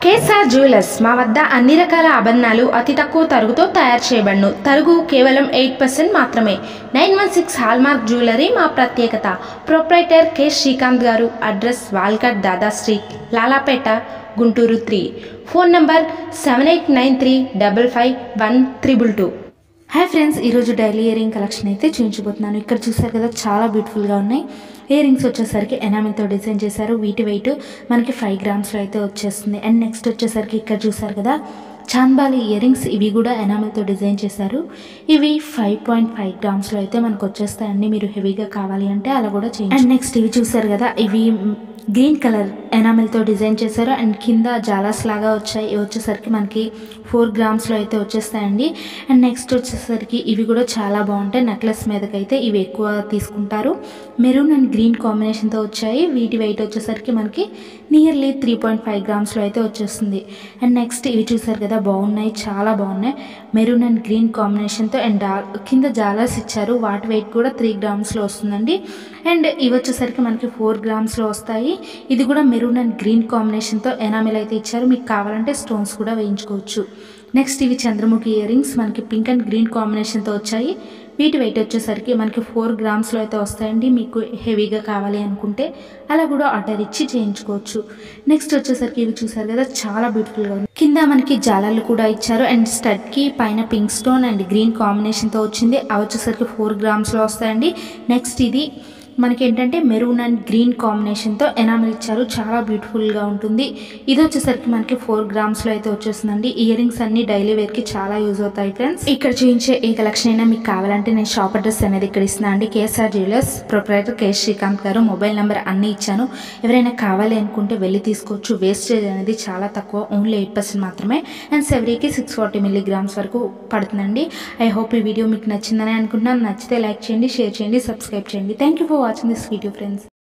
KSR jewellers మా వద్ద అన్ని రకాల ఆభరణాలు అతి తక్కువ తరుగుతో తయారు చేయబడును. తరుగు కేవలం 8% మాత్రమే. 916 హాల్మార్క్ జ్యువెలరీ మా ప్రత్యేకత. ప్రొప్రైటర్ కె శ్రీకాంత్ గారు. అడ్రస్ వాల్కట్ దాదా street, Lalapet, Guntur 3. Phone number 7893551322. Hi friends, ఈరోజు డైలీ ఇయర్ రింగ్ కలెక్షన్ అయితే చూపించబోతున్నాను. ఇక్కడ చూసారు కదా, చాలా బ్యూటిఫుల్గా ఉన్నాయి. ఇయర్ రింగ్స్ వచ్చేసరికి ఎనామిల్తో డిజైన్ చేశారు. వీటి వెయిట్ మనకి 5 గ్రామ్స్లో అయితే వచ్చేస్తుంది. అండ్ నెక్స్ట్ వచ్చేసరికి ఇక్కడ చూసారు కదా, చాంబాలి ఇయర్ రింగ్స్. ఇవి కూడా ఎనామిల్తో డిజైన్ చేశారు. ఇవి 5.5 గ్రామ్స్లో అయితే మనకు వచ్చేస్తాయండి. మీరు హెవీగా కావాలి అంటే అలా కూడా చేయండి. అండ్ నెక్స్ట్ ఇవి చూసారు కదా, ఇవి గ్రీన్ కలర్ ఎనామిల్తో డిజైన్ చేశారు. అండ్ కింద జాలాస్ లాగా వచ్చాయి. ఇవి వచ్చేసరికి మనకి 4 గ్రామ్స్లో అయితే వచ్చేస్తాయండి. అండ్ నెక్స్ట్ వచ్చేసరికి ఇవి కూడా చాలా బాగుంటాయి. నెక్లెస్ మీదకైతే ఇవి ఎక్కువ తీసుకుంటారు. మెరూన్ అండ్ గ్రీన్ కాంబినేషన్తో వచ్చాయి. వీటి వెయిట్ వచ్చేసరికి మనకి నియర్లీ 3.5 గ్రామ్స్లో అయితే వచ్చేస్తుంది. అండ్ నెక్స్ట్ ఇవి చూసారు కదా, బాగున్నాయి, చాలా బాగున్నాయి. మెరూన్ అండ్ గ్రీన్ కాంబినేషన్తో అండ్ కింద జాలాస్ ఇచ్చారు. వాటి వెయిట్ కూడా 3 గ్రామ్స్లో వస్తుందండి. అండ్ ఇవి వచ్చేసరికి మనకి 4 గ్రామ్స్లో వస్తాయి. ఇది కూడా మెరూన్ అండ్ గ్రీన్ కాంబినేషన్తో ఎనామిల్ అయితే ఇచ్చారు. మీకు కావాలంటే స్టోన్స్ కూడా వేయించుకోవచ్చు. నెక్స్ట్ ఇవి చంద్రముఖి ఇయర్ రింగ్స్ మనకి పింక్ అండ్ గ్రీన్ కాంబినేషన్తో వచ్చాయి. వీటి వెయిట్ వచ్చేసరికి మనకి 4 గ్రామ్స్లో అయితే వస్తాయండి. మీకు హెవీగా కావాలి అనుకుంటే అలా కూడా ఆర్డర్ ఇచ్చి చేయించుకోవచ్చు. నెక్స్ట్ వచ్చేసరికి ఇవి చూసారు కదా, చాలా బ్యూటిఫుల్గా ఉంది. కింద మనకి జాలాలు కూడా ఇచ్చారు. అండ్ స్టడ్కి పైన పింక్ స్టోన్ అండ్ గ్రీన్ కాంబినేషన్తో వచ్చింది. అవి వచ్చేసరికి 4 గ్రామ్స్లో వస్తాయండి. నెక్స్ట్ ఇది మనకి ఏంటంటే మెరూన్ అండ్ గ్రీన్ కాంబినేషన్తో ఎనామిల్ ఇచ్చారు. చాలా బ్యూటిఫుల్గా ఉంటుంది. ఇది వచ్చేసరికి మనకి 4 గ్రామ్స్లో అయితే వచ్చేస్తుందండి. ఇయర్ రింగ్స్ అన్ని డైలీ వేర్కి చాలా యూజ్ అవుతాయి ఫ్రెండ్స్. ఇక్కడ చూపించే ఏ కలెక్షన్ అయినా మీకు కావాలంటే నేను షాప్ అడ్రస్ అనేది ఇక్కడ ఇస్తున్నాను అండి. KSR jewellers, proprietor K Srikanth గారు. మొబైల్ నెంబర్ అన్నీ ఇచ్చాను. ఎవరైనా కావాలి అనుకుంటే వెళ్ళి తీసుకోవచ్చు. వేస్టేజ్ అనేది చాలా తక్కువ, ఓన్లీ 8% మాత్రమే. అండ్ సెవరీకి 640 మిల్లీగ్రామ్స్ వరకు పడుతుందండి. ఐ హోప్ ఈ వీడియో మీకు నచ్చిందని అనుకుంటున్నాను. నచ్చితే లైక్ చేయండి, షేర్ చేయండి, సబ్స్క్రైబ్ చేయండి. Thank you for watching this video friends.